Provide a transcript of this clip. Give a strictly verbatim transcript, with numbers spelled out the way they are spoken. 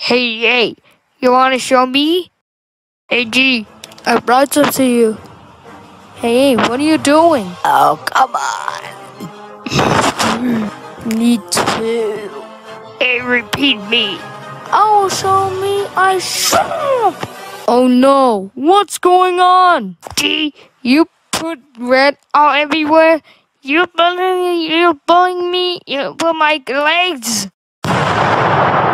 Hey, hey, you wanna show me? Hey, G, I brought some to you. hey, what are you doing? Oh, come on. Me too. Hey, repeat me. Oh, show me. I show. Oh no, what's going on? G, you put red all everywhere. You're bullying, you're bullying me. You put my legs.